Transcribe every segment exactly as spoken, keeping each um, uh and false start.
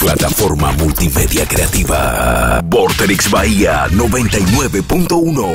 Plataforma multimedia creativa. Vorterix Bahía noventa y nueve punto uno.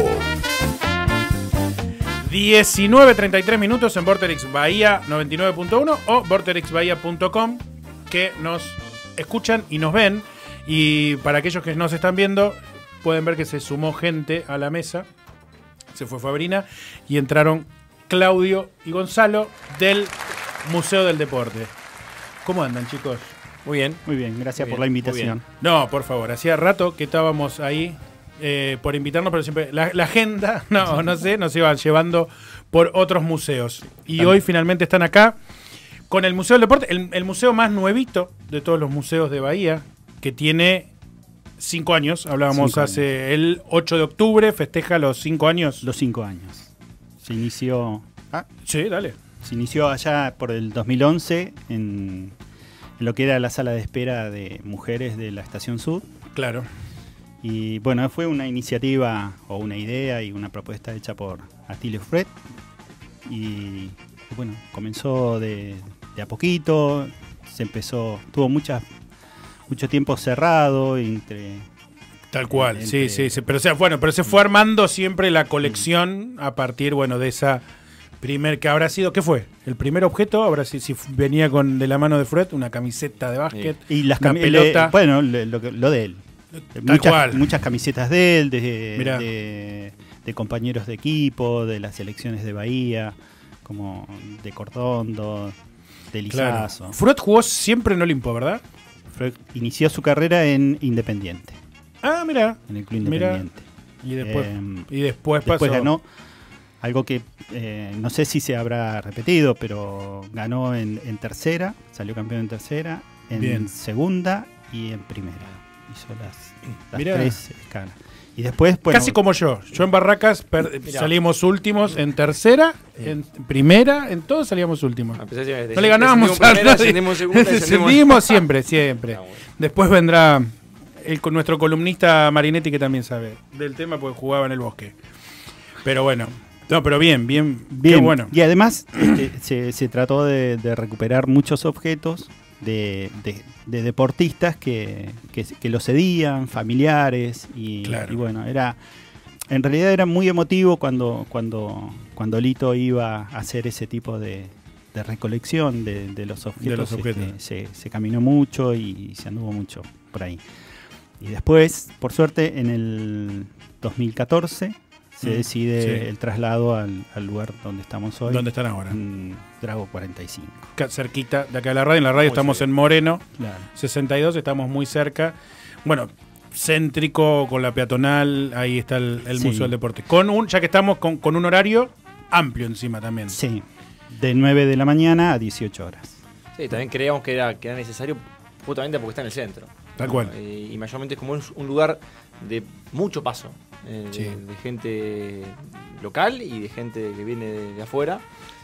diecinueve treinta y tres minutos en Vorterix Bahía noventa y nueve punto uno o vorterix bahía punto com, que nos escuchan y nos ven. Y para aquellos que nos están viendo, pueden ver que se sumó gente a la mesa. Se fue Fabrina y entraron Claudio y Gonzalo del Museo del Deporte. ¿Cómo andan, chicos? Muy bien. Muy bien, gracias Muy por bien, la invitación. No, por favor, hacía rato que estábamos ahí eh, por invitarnos, pero siempre la, la agenda, no, no sé, nos iba llevando por otros museos. Y También. Hoy finalmente están acá con el Museo del Deporte, el, el museo más nuevito de todos los museos de Bahía, que tiene cinco años. Hablábamos cinco hace años. El ocho de octubre, festeja los cinco años. Los cinco años. Se inició... Ah, sí, dale. Se inició allá por el dos mil once en... en lo que era la sala de espera de mujeres de la Estación Sur. Claro. Y bueno, fue una iniciativa o una idea y una propuesta hecha por Atilio Fred. Y bueno, comenzó de, de a poquito, se empezó, tuvo muchas, mucho tiempo cerrado entre... Tal cual, entre, sí, sí, sí, pero o sea, bueno, pero se fue armando siempre la colección a partir, bueno, de esa... Primer, que habrá sido, ¿qué fue? El primer objeto, habrá sido, si venía con de la mano de Fred, una camiseta de básquet, sí. Y las una pelota. Le, bueno, lo, lo de él. Tal muchas, cual. muchas camisetas de él, de, de, de compañeros de equipo, de las selecciones de Bahía, como de Cordondo, de Lizazo. Claro. Fred jugó siempre en Olimpo, ¿verdad? Fred inició su carrera en Independiente. Ah, mira. En el Club Independiente. Mirá. Y después, eh, y después, después pasó. ganó. Algo que eh, no sé si se habrá repetido, pero ganó en, en tercera, salió campeón en tercera, en Bien. segunda y en primera. Hizo las, las tres escalas. Y después, bueno, casi como yo. Yo en Barracas per, salimos últimos en tercera, en primera, en todos salíamos últimos. No le ganábamos a nadie. Descendimos siempre, siempre. Ah, bueno. Después vendrá el, con nuestro columnista Marinetti, que también sabe del tema porque jugaba en el Bosque. Pero bueno. No, pero bien, bien, bien. Qué bueno. Y además este, se, se trató de, de recuperar muchos objetos de, de, de deportistas que, que, que los cedían, familiares. Y, claro. y bueno, era en realidad era muy emotivo cuando, cuando, cuando Lito iba a hacer ese tipo de, de recolección de, de los objetos. De los objetos. Este, se, se caminó mucho y se anduvo mucho por ahí. Y después, por suerte, en el dos mil catorce... se decide sí. el traslado al, al lugar donde estamos hoy. ¿Dónde están ahora? En Drago cuarenta y cinco. Cerquita de acá de la radio. En la radio muy estamos cerca. En Moreno, claro. sesenta y dos, estamos muy cerca. Bueno, céntrico, con la peatonal, ahí está el, el sí. Museo del Deporte. Con un, ya que estamos con, con un horario amplio encima también. Sí, de nueve de la mañana a dieciocho horas. Sí, también creíamos que era, que era necesario justamente porque está en el centro. Tal cual. Y, y mayormente es como un, un lugar de mucho paso. Eh, sí. de, de gente local y de gente que viene de, de afuera,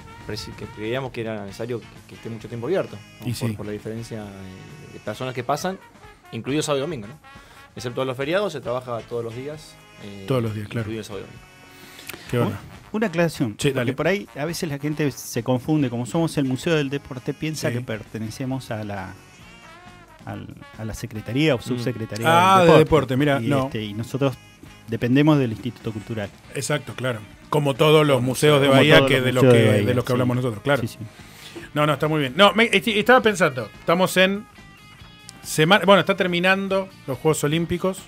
que creíamos que era necesario que, que esté mucho tiempo abierto, ¿no? Y por, sí. por la diferencia de, de personas que pasan, incluido sábado y domingo, ¿no? Excepto los feriados, se trabaja todos los días. Eh, todos los días, claro. Incluido el sábado y domingo. Qué bueno. Una aclaración, sí, porque por ahí a veces la gente se confunde, como somos el Museo del Deporte, piensa sí. que pertenecemos a la al, a la Secretaría o Subsecretaría ah, del Deporte. de Deporte, mira, y, no. Este, y nosotros dependemos del Instituto Cultural. Exacto, claro. Como todos los museos de Bahía, que de los que, de, Bahía, de los que sí. hablamos nosotros, claro. Sí, sí. No, no, está muy bien. No, me, estaba pensando, estamos en semana, bueno, está terminando los Juegos Olímpicos.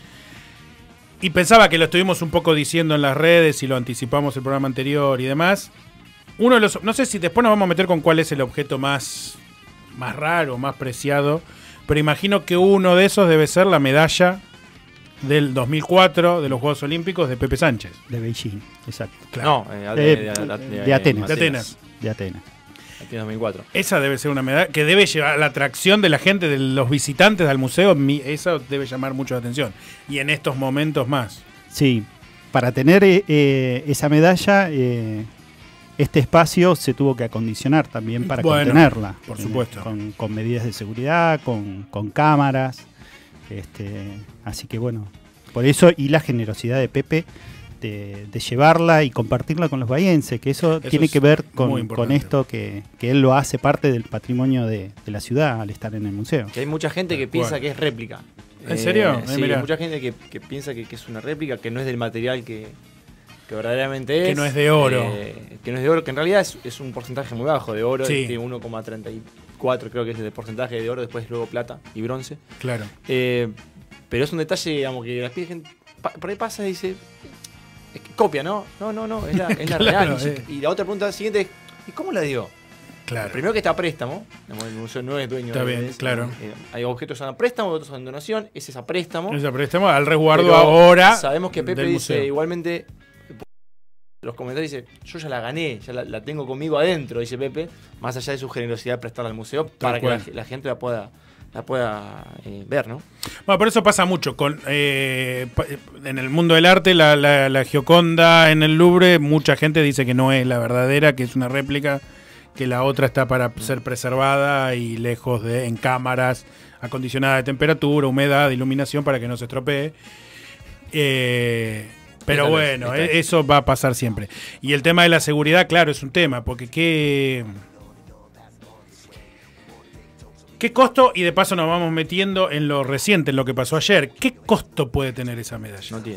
Y pensaba que lo estuvimos un poco diciendo en las redes y lo anticipamos el programa anterior y demás. Uno de los, no sé si después nos vamos a meter con cuál es el objeto más, más raro, más preciado, pero imagino que uno de esos debe ser la medalla del dos mil cuatro de los Juegos Olímpicos de Pepe Sánchez. De Beijing, exacto. Claro. No, eh, de, de, de, de, de, de Atenas. De Atenas. De Atenas. Aquí en dos mil cuatro. Esa debe ser una medalla que debe llevar la atracción de la gente, de los visitantes al museo. Eso debe llamar mucho la atención. Y en estos momentos más. Sí, para tener eh, esa medalla, eh, este espacio se tuvo que acondicionar también para bueno, contenerla. Por supuesto. Con, con medidas de seguridad, con, con cámaras. Este, así que bueno, por eso y la generosidad de Pepe de, de llevarla y compartirla con los bahienses, que eso, eso tiene que ver con, con esto que, que él lo hace parte del patrimonio de, de la ciudad al estar en el museo. Que hay mucha gente que piensa que es réplica. ¿En serio? Eh, sí, hay mucha gente que, que piensa que, que es una réplica, que no es del material que, que verdaderamente es. Que no es de oro. Eh, que no es de oro, que en realidad es, es un porcentaje muy bajo de oro, sí. Tiene uno coma treinta y cuatro creo que es el porcentaje de oro, después luego plata y bronce. Claro. Eh, pero es un detalle, digamos, que la gente por ahí pasa y dice, es que copia, ¿no? No, no, no, es la, es la claro, real. eh. Y la otra pregunta siguiente es, ¿y cómo la dio? Claro. Primero que está a préstamo, el museo no es dueño está de bien, eso. Claro. Eh, hay objetos que son a préstamo, otros son a donación, ese es a préstamo. Ese préstamo al resguardo pero ahora. Sabemos que Pepe dice museo. igualmente, los comentarios dice, yo ya la gané, ya la, la tengo conmigo adentro, dice Pepe, más allá de su generosidad de prestarla al museo Tal para cual. que la, la gente la pueda, la pueda eh, ver, ¿no? Bueno, por eso pasa mucho. Con eh, en el mundo del arte, la, la, la Gioconda en el Louvre, mucha gente dice que no es la verdadera, que es una réplica, que la otra está para ser preservada y lejos de, en cámaras acondicionadas de temperatura, humedad, iluminación para que no se estropee. Eh, pero Esta bueno, vez, esta vez. eso va a pasar siempre. Y el tema de la seguridad, claro, es un tema, porque qué... ¿Qué costo? Y de paso nos vamos metiendo en lo reciente, en lo que pasó ayer. ¿Qué costo puede tener esa medalla? No tiene.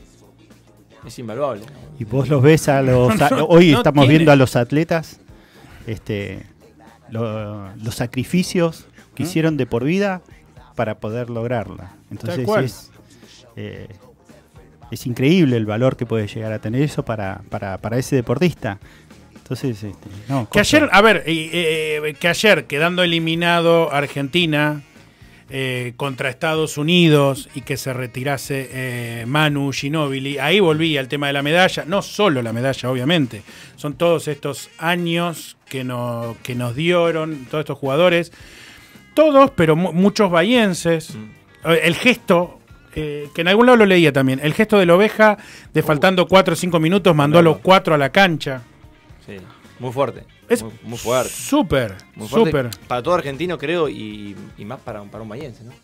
Es invaluable. Y vos los ves a los... No, no, hoy no estamos tiene. viendo a los atletas, este, lo- los sacrificios que ¿Mm? hicieron de por vida para poder lograrla. Entonces cual. es, eh, es increíble el valor que puede llegar a tener eso para, para, para ese deportista. Entonces, este, no, Que costo- ayer, a ver, eh, eh, que ayer quedando eliminado Argentina eh, contra Estados Unidos y que se retirase eh, Manu Ginóbili, ahí volvía el tema de la medalla, no solo la medalla obviamente, son todos estos años que, no, que nos dieron todos estos jugadores, todos, pero mu muchos bahienses, Mm. el gesto... Eh, que en algún lado lo leía también, el gesto de la oveja de faltando cuatro o cinco minutos mandó a los cuatro a la cancha. Sí, muy fuerte. Es muy, muy fuerte. Súper, Muy fuerte súper. para todo argentino, creo, y, y más para, para un bahiense, ¿no?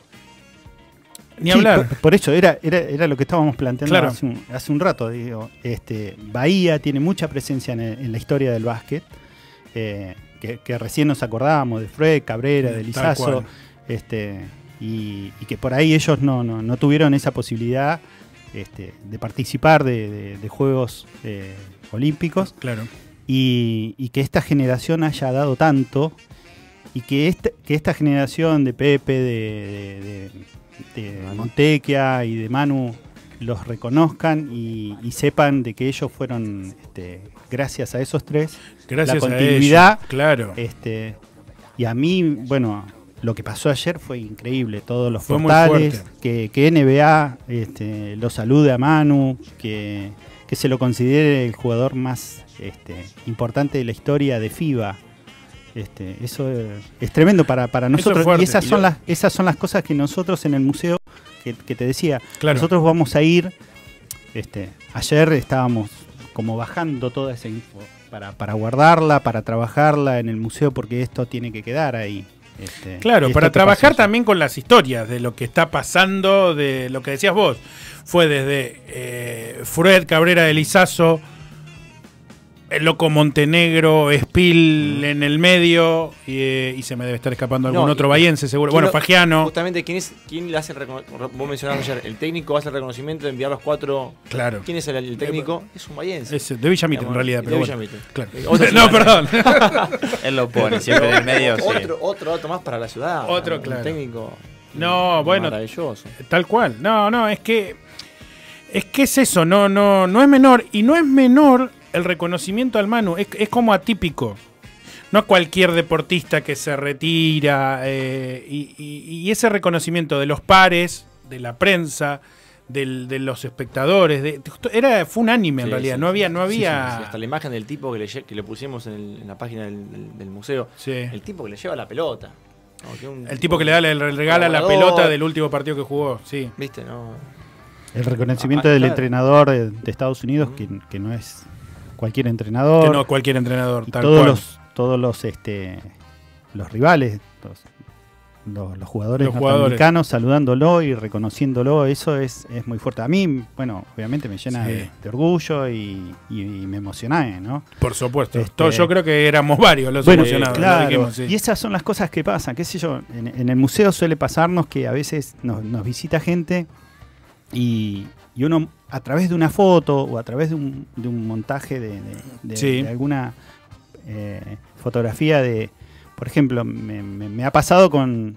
Ni Sí, hablar. Por, por eso era, era, era lo que estábamos planteando Claro. hace, un, hace un rato. Digo, este, Bahía tiene mucha presencia en, el- en la historia del básquet, eh, que, que recién nos acordábamos de Fred, Cabrera, de Tal Lizazo, cual. este, y, y que por ahí ellos no, no, no tuvieron esa posibilidad este, de participar de, de- de Juegos eh, Olímpicos, Claro. y, y que esta generación haya dado tanto, y que esta, que esta generación de Pepe, de, de, de, de Montequia y de Manu los reconozcan y, y sepan de que ellos fueron, este, gracias a esos tres, Gracias la a continuidad. ellos, claro. Este, y a mí, bueno, lo que pasó ayer fue increíble. Todos los Fue muy portales, fuerte. que, que N B A este, lo salude a Manu, que, que se lo considere el jugador más este, importante de la historia de FIBA. Este, eso es, es tremendo para, para nosotros. fuerte. Y esas Y son, lo- las, esas son las cosas que nosotros en el museo, que, que te decía, Claro. nosotros vamos a ir. Este, ayer estábamos como bajando toda esa info para, para guardarla, para trabajarla en el museo, porque esto tiene que quedar ahí. Este, Claro, esto para que trabajar pasó ayer. también con las historias de lo que está pasando, de lo que decías vos. Fue desde eh, Fred, Cabrera de Lizazo, el Loco Montenegro, Spill en el medio, y, eh, y se me debe estar escapando algún No, otro y- bahiense seguro. ¿Quién Bueno, lo- Fagiano. Justamente, ¿quién, es, quién le hace el reconocimiento? Vos mencionabas ayer, el técnico hace el reconocimiento de enviar los cuatro. Claro. ¿Quién es el, el técnico? Es un bahiense. Es de Villamita en Digamos, realidad, de pero bueno. Villamite. Claro. Eh, otro No, ciudadano. perdón. Él lo pone siempre en el medio. sí. Otro, otro dato más para la ciudad. Otro, un claro. técnico. No, bueno. Maravilloso. Tal cual. No, no, es que es que es eso, no, no, no es menor. Y no es menor el reconocimiento al Manu. Es, es como atípico. No a cualquier deportista que se retira. eh, y, y- y ese reconocimiento de los pares, de la prensa, del- de los espectadores. De, era, fue unánime en Sí, realidad. sí, no sí. había, no Sí, sí, había. sí, hasta la imagen del tipo que le, lle- que le pusimos en, el- en la página del, del- del museo. Sí. El tipo que le lleva la pelota. No, que un- El tipo que le da le regala la colaborador. pelota del último partido que jugó. Sí. Viste, no. El reconocimiento Ah, del claro. entrenador de, de Estados Unidos, que, que no es cualquier entrenador. Que no cualquier entrenador. y Tal todos cual. los, todos los, este, los rivales, los los, los jugadores los norteamericanos jugadores. saludándolo y reconociéndolo, eso es, es muy fuerte. A mí, bueno, obviamente me llena sí. de, de orgullo y, y, y me emocioné, ¿no? Por supuesto. Este, Todo, yo creo que éramos varios los bueno, emocionados. Claro, dijimos, sí. Y esas son las cosas que pasan, qué sé yo. En, en el museo suele pasarnos que a veces nos, nos visita gente y, y uno a través de una foto o a través de un, de un montaje de, de, de, sí. de alguna eh, fotografía de... Por ejemplo, me, me, me ha pasado con,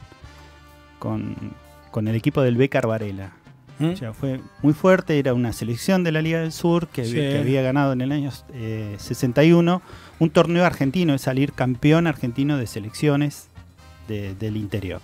con, con el equipo del Becar Varela. ¿Mm? O sea, fue muy fuerte, era una selección de la Liga del Sur que, sí. que había ganado en el año eh, sesenta y uno un torneo argentino, es salir campeón argentino de selecciones de, del interior.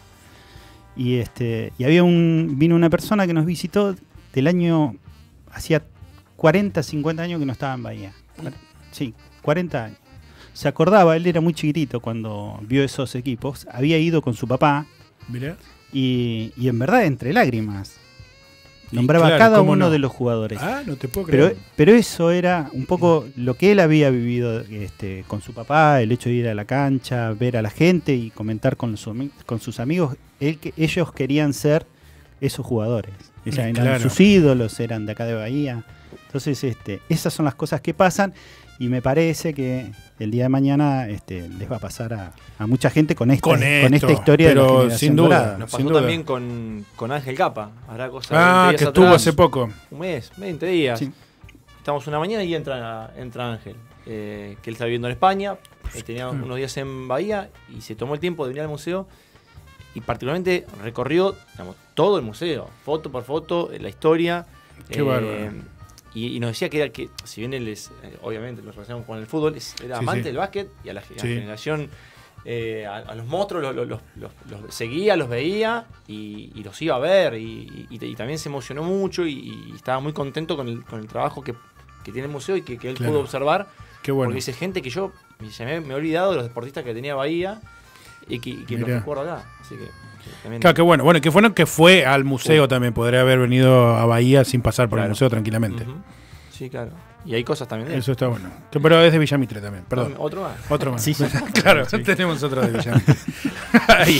Y este y había un vino una persona que nos visitó del año, hacía cuarenta, cincuenta años que no estaba en Bahía. Sí, cuarenta años. Se acordaba, él era muy chiquitito cuando vio esos equipos, había ido con su papá. Mirá. Y, y en verdad, entre lágrimas, nombraba claro, a cada uno no? de los jugadores. Ah, no te puedo creer. Pero, pero eso era un poco lo que él había vivido este, con su papá, el hecho de ir a la cancha, ver a la gente y comentar con, los, con sus amigos. Él, que, ellos querían ser esos jugadores. O sea, eran claro. sus ídolos, eran de acá de Bahía. Entonces, este, esas son las cosas que pasan. Y me parece que el día de mañana este, les va a pasar a, a mucha gente con esta, con esto, con esta historia pero de la generación sin duda, dorada. Nos pasó sin duda. también con, con Ángel Capa. Habrá cosas ah, que estuvo atrás, hace poco. Un mes, veinte días. Sí. Estamos una mañana y entra, entra Ángel, eh, que él está viviendo en España, eh, tenía mm. unos días en Bahía y se tomó el tiempo de venir al museo y particularmente recorrió digamos, todo el museo, foto por foto, la historia. Qué eh, bárbaro. Y, y nos decía que era que, si bien él es, eh, obviamente lo relacionamos con el fútbol, es, era sí, amante sí. del básquet y a la, a la sí. generación, eh, a, a los monstruos los, los, los, los, los seguía, los veía y, y los iba a ver. Y, y, y también se emocionó mucho y, y estaba muy contento con el, con el trabajo que, que tiene el museo y que, que él claro. pudo observar. Qué bueno. Porque dice gente que yo me, me he olvidado de los deportistas que tenía Bahía y que, y que los recuerdo acá. Así que. También claro, qué bueno. Bueno, que fue, que fue al museo uh. también. Podría haber venido a Bahía sin pasar por claro. el museo tranquilamente. Uh-huh. Sí, claro. Y hay cosas también de eso. está bueno. Que, pero es de Villamitre también, perdón. ¿Otro más? Otro más. Sí, sí. Claro, sí. Tenemos otro de Villamitre. Ahí.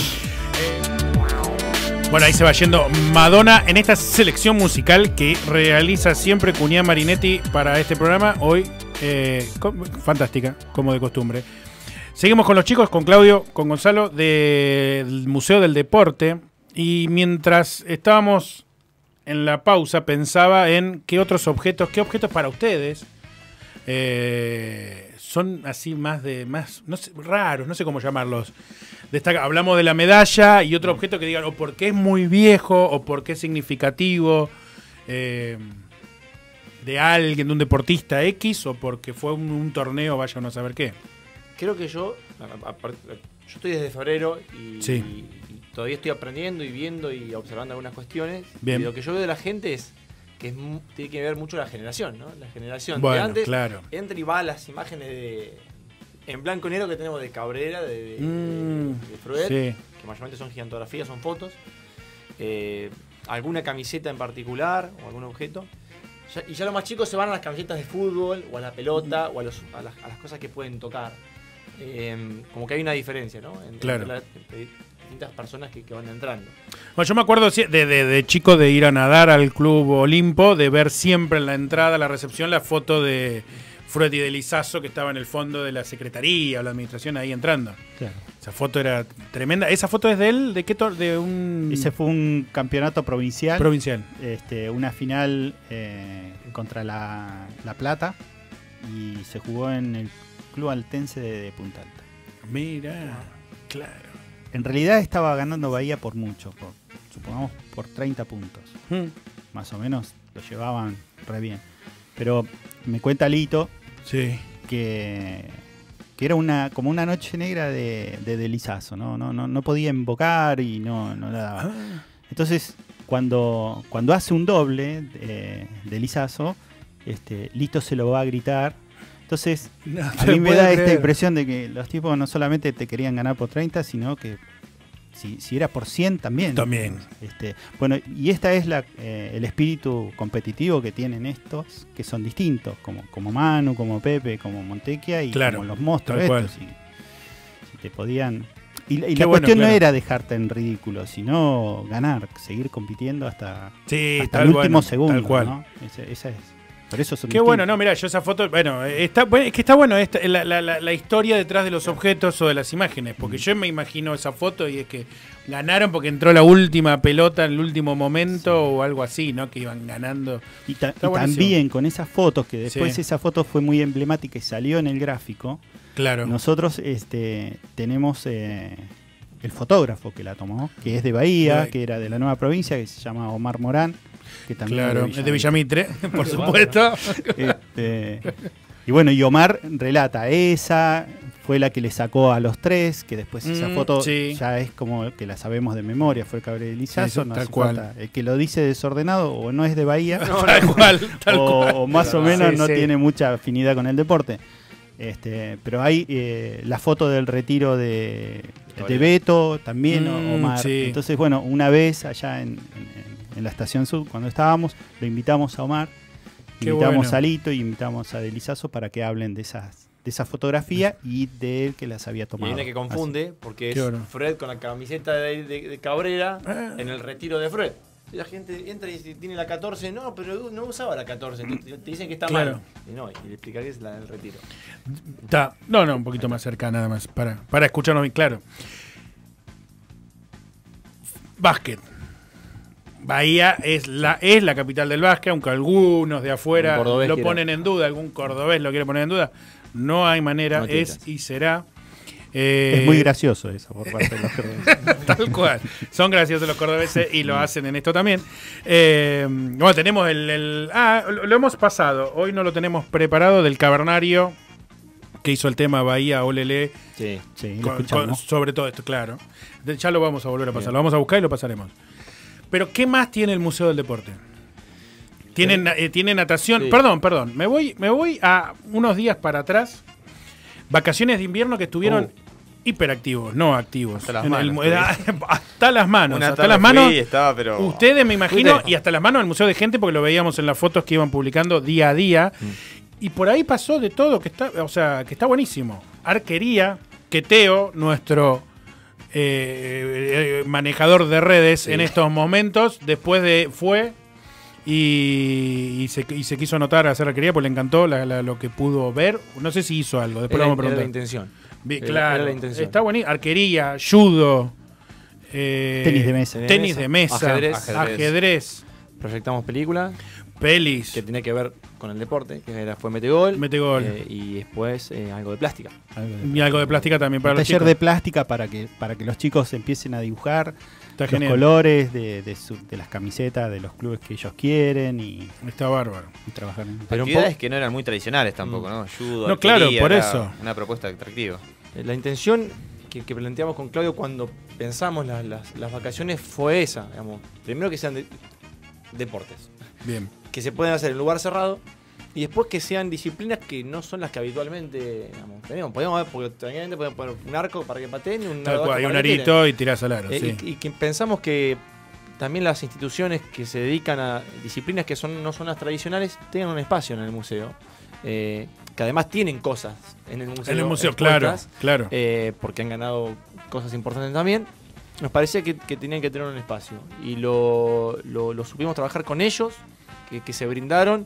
Bueno, ahí se va yendo Madonna en esta selección musical que realiza siempre Cuniá Marinetti para este programa. Hoy, eh, con, fantástica, como de costumbre. Seguimos con los chicos, con Claudio, con Gonzalo, del Museo del Deporte. Y mientras estábamos en la pausa, pensaba en qué otros objetos, qué objetos para ustedes eh, son así más de más no sé, raros, no sé cómo llamarlos. Destaca, hablamos de la medalla y otro objeto que digan o porque es muy viejo o porque es significativo eh, de alguien, de un deportista X o porque fue un, un torneo, vaya uno a saber qué. Creo que yo, yo estoy desde febrero y, sí. y, y todavía estoy aprendiendo y viendo y observando algunas cuestiones. Bien. Y lo que yo veo de la gente es que es, tiene que ver mucho la generación, ¿no? La generación bueno, de antes claro. entra y va a las imágenes de en blanco y negro que tenemos de Cabrera, de, de, mm, de, de Fruet, sí. que mayormente son gigantografías, son fotos. Eh, alguna camiseta en particular o algún objeto. Ya, y ya los más chicos se van a las camisetas de fútbol o a la pelota mm. o a, los, a, las, a las cosas que pueden tocar. Eh, como que hay una diferencia, ¿no? Entre, claro. entre, la, entre distintas personas que, que van entrando. Bueno, yo me acuerdo de, de, de chico de ir a nadar al Club Olimpo, de ver siempre en la entrada, la recepción, la foto de Fruet y de Lizazo que estaba en el fondo de la secretaría o la administración ahí entrando. Claro. Esa foto era tremenda. ¿Esa foto es de él? ¿De qué? De un... Ese fue un campeonato provincial. Provincial. Este, una final eh, contra la, la Plata y se jugó en el Club Altense de, de Punta Alta. Mira, claro. En realidad estaba ganando Bahía por mucho, por, supongamos por treinta puntos. Hmm. Más o menos lo llevaban re bien. Pero me cuenta Lito sí. que, que era una como una noche negra de, de, de Lizazo, ¿no? No, no, no podía invocar y no, no la daba. Ah. Entonces, cuando, cuando hace un doble de, de Lizazo, este, Lito se lo va a gritar. Entonces, no, a mí me da creer. esta impresión de que los tipos no solamente te querían ganar por treinta, sino que si, si era por cien también. También. Este, bueno, y esta es la, eh, el espíritu competitivo que tienen estos, que son distintos, como, como Manu, como Pepe, como Montequia y claro, como los monstruos estos. Si, si te podían... Y, y la bueno, cuestión claro. no era dejarte en ridículo, sino ganar, seguir compitiendo hasta, Sí, hasta tal el último bueno, segundo. tal cual. ¿no? Ese- esa es. Por eso son Qué bueno, distintos. no, mira, yo esa foto, bueno, está, es que está bueno esta, la, la, la, la historia detrás de los objetos o de las imágenes, porque yo me imagino esa foto y es que ganaron porque entró la última pelota en el último momento sí. o algo así, ¿no? Que iban ganando. Y, ta y también con esas fotos, que después sí. esa foto fue muy emblemática y salió en el gráfico. Claro. Nosotros este, tenemos eh, el fotógrafo que la tomó, que es de Bahía, sí. que era de la nueva provincia, que se llama Omar Morán. Que también claro, es de, de Villamitre, por supuesto. Este, y bueno, y Omar relata, esa fue la que le sacó a los tres, que después mm, esa foto sí. ya es como que la sabemos de memoria, fue el cabrerizazo, sí, no tal cual. Falta. El que lo dice desordenado o no es de Bahía, no, tal cual, tal o, cual. o más o menos sí, no sí. tiene mucha afinidad con el deporte. Este, pero hay eh, la foto del retiro de, de Beto, también mm, Omar. Sí. Entonces, bueno, una vez allá en, en en la Estación Sur, cuando estábamos, lo invitamos a Omar, Qué invitamos bueno. a Lito y invitamos a Delizazo para que hablen de esas de esa fotografía y de él que las había tomado. Y hay una que confunde, Así. porque Qué es bueno. Fred con la camiseta de, de, de Cabrera ah. en el retiro de Fred. Y la gente entra y tiene la catorce, no, pero no usaba la catorce, te, te dicen que está claro. mal. Y no, y le explicaré que es la del retiro. Está, no, no, un poquito más cerca nada más, para, para escucharnos bien claro. Básquet. Bahía es la, es la capital del básquet, aunque algunos de afuera lo ponen quiera. en duda, algún cordobés lo quiere poner en duda. No hay manera, no es y será. Eh, es muy gracioso eso por parte de los cordobeses. Tal cual. Son graciosos los cordobeses y lo hacen en esto también. Eh, bueno, tenemos el, el... Ah, lo, lo hemos pasado. Hoy no lo tenemos preparado del Cavernario que hizo el tema Bahía Olele. Sí, sí, con, con, sobre todo esto, claro. Ya lo vamos a volver a pasar. Bien. Lo vamos a buscar y lo pasaremos. Pero ¿qué más tiene el Museo del Deporte? Tiene, eh, tiene natación. Sí. Perdón, perdón. Me voy, me voy a unos días para atrás. Vacaciones de invierno que estuvieron uh. hiperactivos, no activos. Hasta las en manos. El, hasta las manos. Una hasta las manos. Estaba, pero... Ustedes me imagino, y hasta las manos del Museo de Gente, porque lo veíamos en las fotos que iban publicando día a día. Mm. Y por ahí pasó de todo, que está, o sea, que está buenísimo. Arquería, que Teo, nuestro Eh, eh, manejador de redes sí. en estos momentos, después de fue y, y, se, y se quiso anotar a hacer arquería porque le encantó la, la, lo que pudo ver. No sé si hizo algo, después era, lo vamos a preguntar. Era la intención. Bien, claro, era la intención. Está bonito. Arquería, judo, eh, tenis de mesa, tenis de mesa, ajedrez, ajedrez. ajedrez. Proyectamos película. Pelis. Que tenía que ver con el deporte, que era, fue Metegol. Metegol. Eh, y después eh, algo de plástica. Algo de y algo de plástica también para un los taller chicos. de plástica para que, para que los chicos empiecen a dibujar Está los genial. colores de, de, su, de las camisetas de los clubes que ellos quieren y está bárbaro. Y trabajar en pero actividades que no eran muy tradicionales tampoco, ¿no? Judo, no, claro, por eso. Una propuesta atractiva. La intención que, que planteamos con Claudio cuando pensamos las, las, las vacaciones fue esa, digamos. Primero que sean de, deportes. Bien. Que se pueden hacer en lugar cerrado y después que sean disciplinas que no son las que habitualmente digamos, tenemos. Podemos ver, porque tranquilamente podemos poner un arco para que pateen y un, Tal cual, y un arito y tirás al aro. Eh, sí. y, y que pensamos que también las instituciones que se dedican a disciplinas que son no son las tradicionales tengan un espacio en el museo. Eh, que además tienen cosas en el museo. En el museo, claro, claro. Eh, porque han ganado cosas importantes también. Nos parecía que, que tenían que tener un espacio. Y lo, lo, lo supimos trabajar con ellos, que, que se brindaron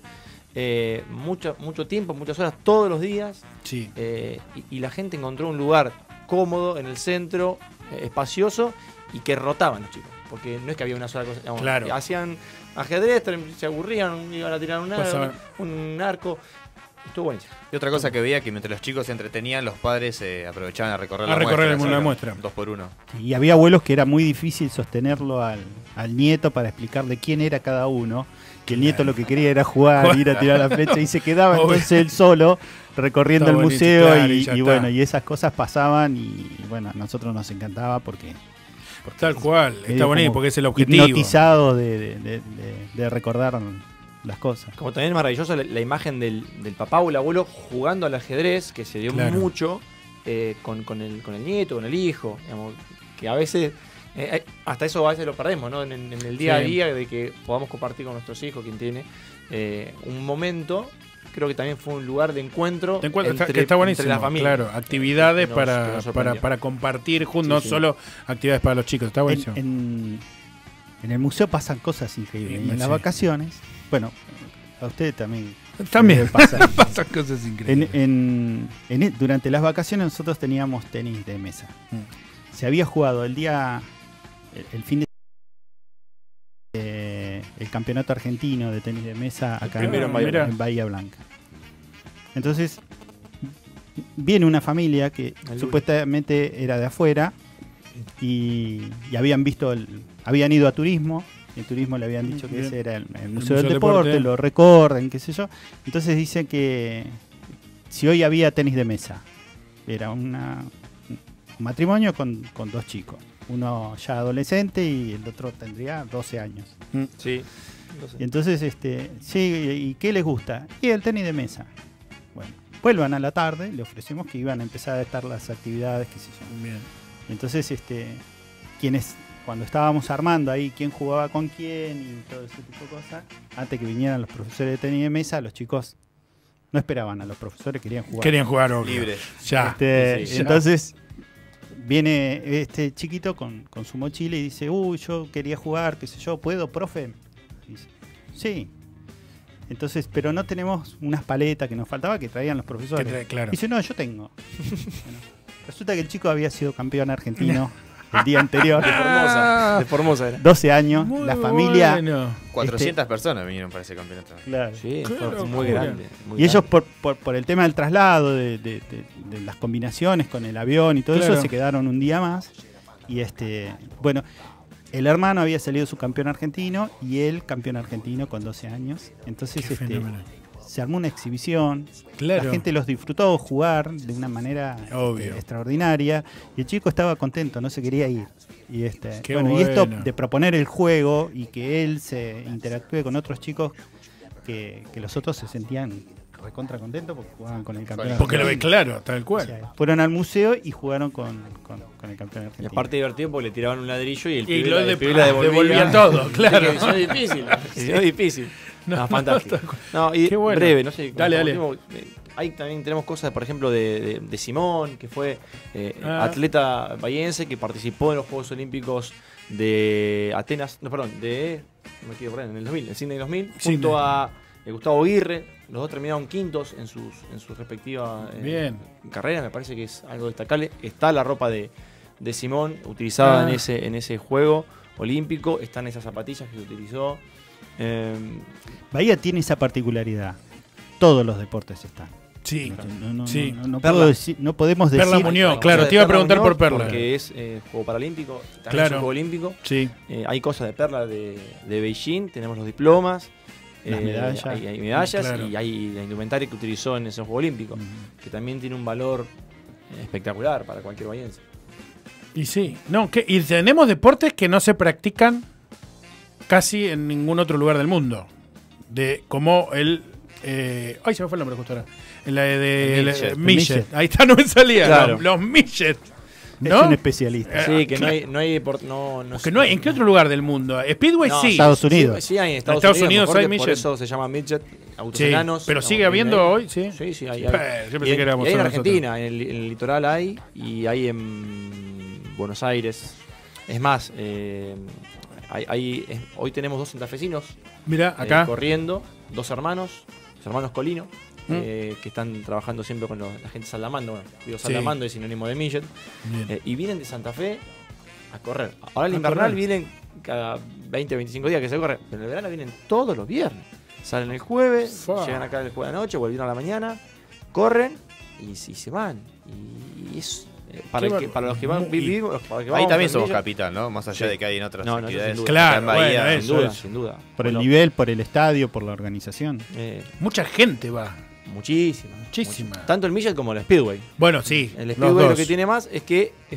eh, mucho, mucho tiempo, muchas horas, todos los días. Sí. Eh, y, y la gente encontró un lugar cómodo en el centro, eh, espacioso, y que rotaban los chicos. Porque no es que había una sola cosa. Digamos, claro. Hacían ajedrez, se aburrían, iban a tirar un, ar un arco. Estuvo buenísimo. Y otra cosa que veía que mientras los chicos se entretenían, los padres eh, aprovechaban a recorrer a la recorrer muestra. La muestra. Dos por uno. Y había abuelos que era muy difícil sostenerlo al, al nieto para explicarle quién era cada uno. Que el nieto lo que quería era jugar, ir a tirar la flecha y se quedaba entonces él solo recorriendo el museo claro, y, y, y bueno, y esas cosas pasaban y bueno, a nosotros nos encantaba porque... porque Tal cual, está bonito porque es el objetivo. Hipnotizado de, de, de, de, de recordar las cosas. Como también es maravilloso la, la imagen del, del papá o el abuelo jugando al ajedrez, que se dio claro. mucho eh, con, con, el, con el nieto, con el hijo, digamos, que a veces Eh, hasta eso a veces lo perdemos, ¿no? En, en el día Sí. a día, de que podamos compartir con nuestros hijos, quien tiene eh, un momento. Creo que también fue un lugar de encuentro, Te encuentro, entre, está, que está buenísimo, entre la familia. claro, actividades Que nos- para, que nos para, sorprendió. para compartir juntos, Sí, no sí. solo actividades para los chicos, está buenísimo. En, en, en el museo pasan cosas increíbles. Sí, Y en las sí. vacaciones, bueno, a ustedes también. También debe pasar. pasan cosas En, increíbles. en- en- durante las vacaciones nosotros teníamos tenis de mesa. Mm. Se había jugado el día, el, el fin de eh, el campeonato argentino de tenis de mesa acá en, primero en Bahía en Bahía Blanca. Entonces viene una familia que El supuestamente era de afuera y, y habían visto, el, habían ido a turismo. El turismo le habían dicho que Bien. ese era el, el Museo Museo del del Deporte, Deporte. lo recorren, qué sé yo. Entonces dicen que si hoy había tenis de mesa, era una, un matrimonio con, con dos chicos. Uno ya adolescente y el otro tendría doce años. Sí. Y entonces, este, sí, ¿y qué les gusta? Y el tenis de mesa. Bueno, vuelvan a la tarde, le ofrecimos que iban a empezar a estar las actividades, qué sé yo. Bien. Entonces, este, quienes, cuando estábamos armando ahí quién jugaba con quién y todo ese tipo de cosas, antes que vinieran los profesores de tenis de mesa, los chicos no esperaban a los profesores, querían jugar. Querían jugar obvio. Libre. Ya. Este, Sí, sí, entonces viene este chiquito con, con su mochila y dice, uy, yo quería jugar, qué sé yo, ¿puedo, profe? Y dice, sí. Entonces, pero no tenemos unas paletas que nos faltaba que traían los profesores. Que trae- claro. Dice, no, yo tengo. Bueno, resulta que el chico había sido campeón argentino el día anterior, De Formosa. De Formosa era. doce años, Muy la familia. bueno. cuatrocientas personas vinieron para ese campeonato. Claro. Sí, Qué fue locura. muy grande. muy Y ellos grande. por, por, por el tema del traslado, de, de- de- de las combinaciones con el avión y todo Claro. eso, se quedaron un día más. Y este, bueno, el hermano había salido subcampeón argentino y él campeón argentino con doce años. Entonces Qué este, fenómeno. se armó una exhibición. Claro. La gente los disfrutó jugar de una manera Obvio. este, extraordinaria. Y el chico estaba contento, no se quería ir. Y, este, Qué bueno, y esto bueno. de proponer el juego y que él se interactúe con otros chicos que, que los otros se sentían recontra contentos porque jugaban con el campeón Porque lo ve argentino. claro, tal O cual. sea, fueron al museo y jugaron con, con, con el campeón Y argentino. aparte divertido porque le tiraban un ladrillo y el Y pibe, lo la- el de- pibe la devolvía. devolvía todo, claro. Sí, que es difícil. Es difícil. No, No, no, fantástico. tal cual. No, y Qué bueno. breve, no sé. Dale, como dale. último, eh, ahí también tenemos cosas, por ejemplo, de, de, de Simón, que fue eh, Ah. atleta bahiense que participó en los Juegos Olímpicos de Atenas, no, perdón, de, no me quiero poner, en el dos mil, en Sydney dos mil, Sydney. junto a eh, Gustavo Aguirre. Los dos terminaron quintos en sus, en sus respectivas eh, Bien. carreras, me parece que es algo destacable. Está la ropa de, de Simón utilizada Ah. en, ese, en ese juego olímpico, están esas zapatillas que se utilizó. Eh, Bahía tiene esa particularidad. Todos los deportes están. Sí. No, no, Sí. no, no Perla. puedo decir- no podemos decir. Perla Muñoz, hay claro, cosas te iba a de preguntar Muñoz por Perla. Porque es eh, juego paralímpico, también Claro. es un juego olímpico. Sí. Eh, hay cosas de Perla de, de Beijing, tenemos los diplomas. Las eh, medallas. Hay, hay medallas Claro. y hay la indumentaria que utilizó en esos Juegos Olímpicos, Mm. que también tiene un valor eh, espectacular para cualquier bahiense. Y sí. No, que, y tenemos deportes que no se practican casi en ningún otro lugar del mundo. De como el. Eh, ay, se me fue el nombre justo ahora. La de, de- El la- midget. midget. Midget. Ahí está, no me salía. Claro. Los, los midget. Es ¿No? un especialista. Eh, Sí, que no claro. hay, no hay deport- no, no Porque sé. no hay, ¿en qué otro lugar del mundo? Speedway No, sí. Estados Unidos. Sí, sí hay en Estados, Estados Unidos, Unidos mejor hay que por midget. eso se llama midget, autos Sí, enanos. pero no, sigue habiendo hay. hoy, sí. Sí, sí, hay. Pero hay. yo pensé Y en- que éramos y hay en solo Argentina, en el, en el litoral hay, y hay en Buenos Aires. Es más, eh, hay, hay- es- hoy tenemos dos santafesinos Mira, eh, acá. corriendo, dos hermanos, los hermanos Colino, Mm. eh, que están trabajando siempre con los- la gente salamando. Bueno, digo Sí. salamando es sinónimo de midget. Bien. Eh, y vienen de Santa Fe a correr. Ahora el A invernal correr. vienen cada veinte, veinticinco días que se corre, pero en el verano vienen todos los viernes. Salen el jueves, Fua. llegan acá el jueves de la noche, volvieron a la mañana, corren y, y se van. Y, y es eh, para, Qué el que- bar- para los que van muy- vivimos, para los que Ahí vamos también con somos ellos, capital, ¿no? Más allá Sí. de que hay en otras No, no, eso sin actividades. duda. Claro, Acá en Bahía, bueno, sin eso duda, es. sin duda. Por el Bueno, nivel, por el estadio, por la organización. eh, Mucha gente va. muchísima. Muchísima. muchi- Tanto el Midget como el Speedway. Bueno, sí. El los Speedway lo dos. que tiene más es que es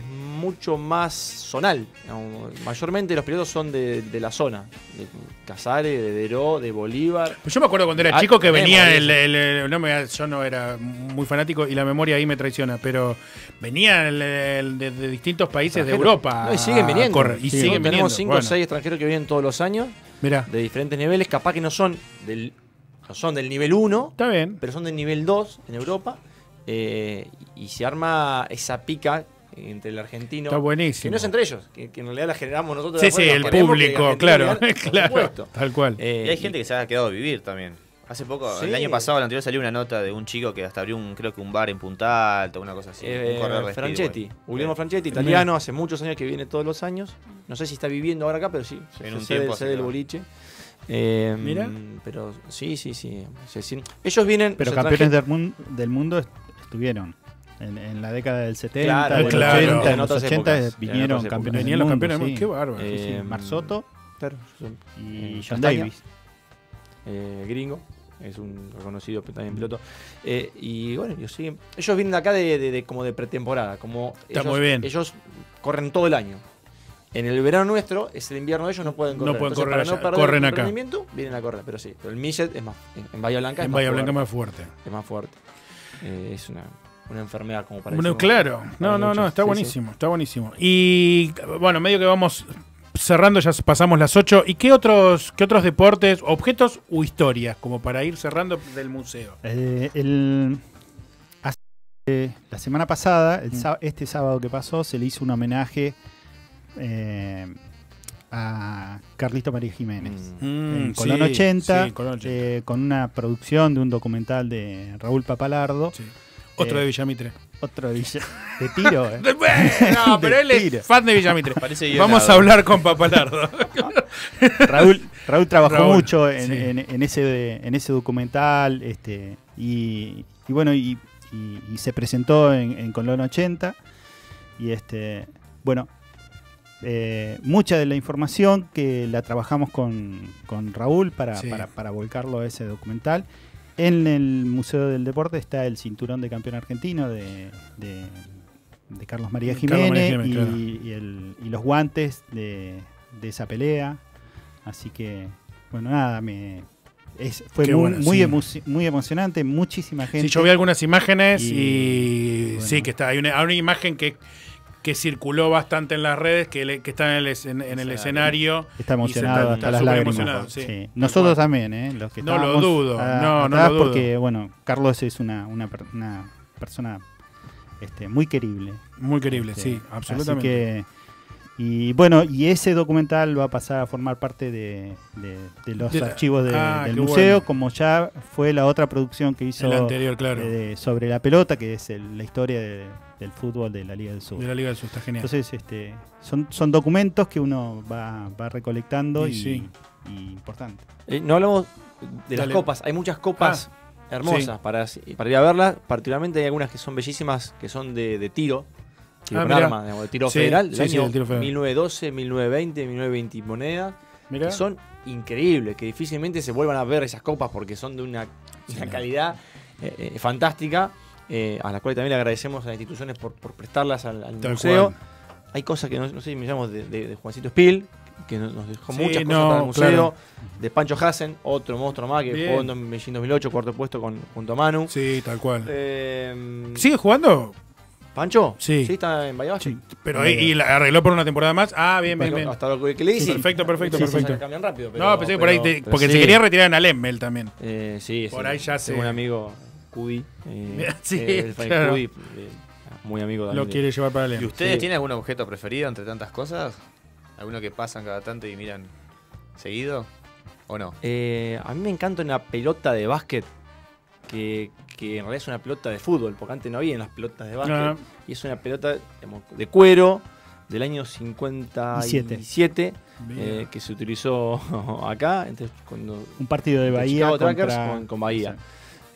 mucho más zonal. ¿no? Mayormente los pilotos son de, de la zona, de Casares, de Deró, de Bolívar. Pues yo me acuerdo cuando era Ah, chico que tenemos, venía eso. el, el- el- no me, yo no era muy fanático y la memoria ahí me traiciona, pero venía el- el de, de distintos países de Extranjeros. Europa. No, y siguen a viniendo. correr, y Sí, siguen tenemos viniendo. cinco o Bueno, seis extranjeros que vienen todos los años, mirá, de diferentes niveles, capaz que no son del, no son del nivel uno, está bien. pero son del nivel dos en Europa, eh, y se arma esa pica entre el argentino. Está buenísimo. Que no es entre ellos, que, que en realidad la generamos nosotros. Sí, de afuera, sí, el nos queremos que público, Argentina claro, gane, por claro, supuesto. tal cual. Eh, Y hay gente que se ha quedado a vivir también. Hace poco, Sí. el año pasado, el anterior, salió una nota de un chico que hasta abrió un, creo que un bar en Punta Alta, una cosa así. Eh, un corredor de Franchetti, speedway. Guglielmo Eh, Franchetti, italiano, hace muchos años que viene todos los años. No sé si está viviendo ahora acá, pero sí. En se un sede- tiempo sede se del quedó. boliche. Eh, Mira. Pero sí, sí, sí. sí, sí. Ellos vienen. Pero los campeones extranjeros- del, mun- del mundo est- estuvieron. En, en la década del setenta, Claro, del claro. ochenta, en En los otras ochenta épocas, en vinieron otras campeones épocas. Venían del los mundo. campeones del mundo, sí. qué bárbaro. Eh, Sí, sí, Marzotto Claro, son- y eh, John Castaña, Davis. eh, gringo. Es un reconocido también piloto. Eh, y bueno, ellos siguen. Ellos vienen de acá de, de- de- como de pretemporada. Como Está ellos, muy bien. Ellos corren todo el año. En el verano nuestro, es el invierno de ellos, no pueden correr. No pueden Entonces, correr para no allá, perder corren el acá. rendimiento, vienen a correr, pero sí. Pero el Millet es más. En, en Bahía Blanca es En más Bahía fuerte. Blanca más fuerte. Es más fuerte. Eh, es una, una enfermedad como para Bueno, decirlo. claro. No, Para no, no, muchos. está Sí, buenísimo, está buenísimo. Y bueno, medio que vamos cerrando, ya pasamos las ocho. ¿Y qué otros, qué otros deportes, objetos u historias, como para ir cerrando del museo? Eh, el, hace- eh, la semana pasada, el Mm. sá- este sábado que pasó, se le hizo un homenaje eh, a Carlito María Jiménez. Mm. En Mm, Colón sí, ochenta, sí, Colón ochenta. eh, con una producción de un documental de Raúl Papalardo. Sí. Otro eh, de Villamitre. Otro de, Villa- de tiro. eh. No, pero él Tiro. es fan de Villamitre. Parece guionado. Vamos a hablar con Papalardo. Raúl, Raúl trabajó Raúl, mucho en, sí. en- en ese, en ese documental, este, y, y bueno, y, y- y se presentó en, en Colón ochenta. Y este, bueno, eh, mucha de la información que la trabajamos con, con Raúl para, Sí. para, para volcarlo a ese documental. En el Museo del Deporte está el cinturón de campeón argentino de, de, de Carlos María Carlos Jiménez, María Jiménez, y, claro. y el- y los guantes de, de esa pelea. Así que, bueno, nada, me es- fue Qué muy, bueno, muy, sí. emo- muy emocionante, muchísima gente. Sí, yo vi algunas imágenes y, Y, bueno. sí, que está. Hay una, hay una imagen que, que circuló bastante en las redes, que, le- que está en el, es- en, en el escenario. Está y se emocionado está- hasta está las súper lágrimas. emocionado, sí, Sí. tal Nosotros cual. también, ¿eh? Los que No lo estábamos dudo, a- no, no atrás, lo dudo. porque, bueno, Carlos es una, una, per- una persona este, muy querible. Muy querible, Este, sí, absolutamente. Así que, y bueno, y ese documental va a pasar a formar parte de, de- de los De la- archivos de- Ah, del qué museo, bueno. como ya fue la otra producción que hizo El anterior, claro. eh, de- sobre la pelota, que es el- la historia de- del fútbol de la Liga del Sur. De la Liga del Sur, está genial. Entonces, este, son, son documentos que uno va, va recolectando Y y, sí. y importante. Eh, no hablamos de Dale. las copas. Hay muchas copas hermosas sí. para, para ir a verlas. Particularmente hay algunas que son bellísimas, que son de, de tiro. Tiro Ah, con mirá. arma, digamos, de tiro Sí, federal. Del sí, sí, año del tiro federal. mil novecientos doce, mil novecientos veinte, mil novecientos veinte monedas. Mirá. Que son increíbles, que difícilmente se vuelvan a ver esas copas porque son de una, una no. calidad eh, eh, fantástica. eh, a la cual también le agradecemos a las instituciones por, por prestarlas al, al Tal museo. cual. Hay cosas que no, no sé si me llamo de, de- de Juancito Spiel, que nos nos dejó Sí, muchas no, cosas para el museo. claro. De Pancho Hassen, otro monstruo más que Bien. jugó en Medellín dos mil ocho, cuarto puesto con, junto a Manu. Sí, tal cual. Eh, ¿Sigue jugando? ¿Pancho? Sí. Sí, está en Bahía Basket. Sí. Pero ahí y la arregló por una temporada más. Ah, bien, bien, bien. Hasta lo que le dicen. Perfecto, perfecto, Sí, sí, perfecto. se cambian rápido, pero- no, pensé que por ahí, pero- te- pero porque sí. se quería retirar en Alem él también. Eh, sí, Por sí. ahí ya se- Tengo un amigo, Cudi. Eh, Sí, eh, el Frank claro. Cudi, eh, muy amigo también. Lo quiere llevar para Alem. ¿Y ustedes Sí. tienen algún objeto preferido entre tantas cosas? ¿Alguno que pasan cada tanto y miran seguido? ¿O no? Eh, a mí me encanta una pelota de básquet que, que en realidad es una pelota de fútbol, porque antes no había las pelotas de básquet. Ah. Y es una pelota digamos, de cuero del año cincuenta y siete, Bien. eh, que se utilizó acá. Entonces, cuando Un partido de de Bahía Chicago Trackers contra... con, con Bahía. Sí.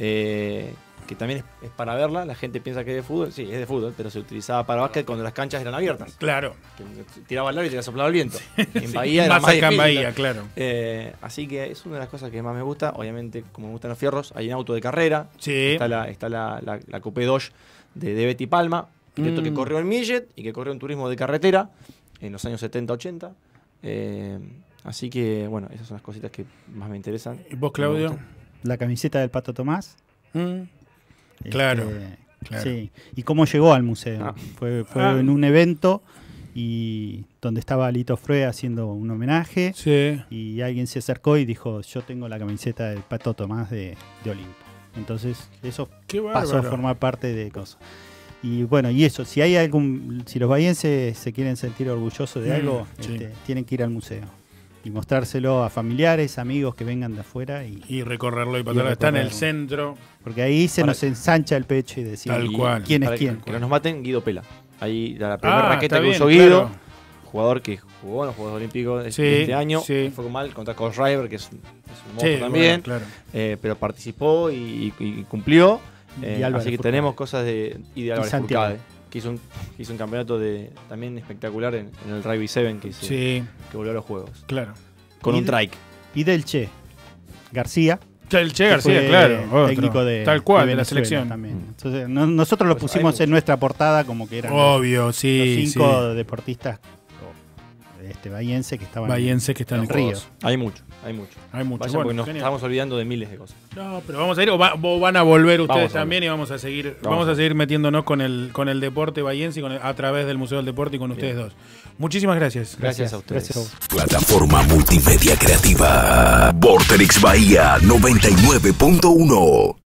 Eh, que también es, es para verla. La gente piensa que es de fútbol. Sí, es de fútbol, pero se utilizaba para básquet cuando las canchas eran abiertas. Claro. Que tiraba el lado y te la soplaba el viento. En Bahía era Más más acá en difícil. Bahía, claro. Eh, así que es una de las cosas que más me gusta. Obviamente, como me gustan los fierros, hay un auto de carrera. Sí. Está la, está la, la, la Coupé Dodge de, de Betty Palma. arquitecto Mm. que corrió en Millet y que corrió en turismo de carretera en los años setenta, ochenta. Eh, así que, bueno, esas son las cositas que más me interesan. ¿Y vos, Claudio? Me gustan. La camiseta del Pato Tomás. Mm. Claro, Este, claro. Sí. ¿Y cómo llegó al museo? Ah. Fue, fue Ah. en un evento y donde estaba Lito Frue haciendo un homenaje. Sí. Y alguien se acercó y dijo, yo tengo la camiseta del Pato Tomás de, de Olimpo. Entonces eso Qué pasó a bárbaro. formar parte de cosas. Y bueno, y eso, si hay algún, si los bahienses se quieren sentir orgullosos de Mm, algo, sí. este, tienen que ir al museo y mostrárselo a familiares, amigos que vengan de afuera, y, Y recorrerlo y Y pasarlo. Está en el recorrerlo. centro. porque ahí se Para- nos ensancha el pecho y decir Tal Y cual. quién es para quién. Que, que no nos maten, Guido Pela. Ahí la primera Ah, raqueta está que bien, usó Guido, claro. jugador que jugó en los Juegos Olímpicos de Sí, de este año. sí. Fue mal contra Cos River, que es, un- es un monstruo Sí, también. bueno, claro. Eh, pero participó y, y- y cumplió. Y Eh, Álvaro así que Furcade. tenemos cosas de. Y de Álvarez Santiago. Furcade, que hizo un, hizo un campeonato de, también espectacular en, en el Rugby siete que, hizo, Sí, que volvió a los Juegos. claro. Con Y un de- trike. Y del Che García, El Che que García, fue claro. otro. técnico de Tal cual, de de la Venezuela selección. también. Mm. Entonces, no- nosotros lo Pues pusimos hay en nuestra portada como que eran los- Obvio, los sí. cinco sí. deportistas este, bahienses que estaban Bahienses que están en en Río. Juegos. Hay mucho, hay mucho. Hay mucho. Vayan Bueno, porque nos genial. estamos olvidando de miles de cosas. No, pero vamos a ir o, va- o van a volver ustedes Vamos a también volver. y vamos a seguir Vamos vamos a a seguir metiéndonos con el con el deporte bahiense y con el- a través del Museo del Deporte y con ustedes dos. Muchísimas gracias. Gracias, a ustedes. Gracias a vos. Plataforma multimedia creativa. Vorterix Bahía noventa y nueve punto uno.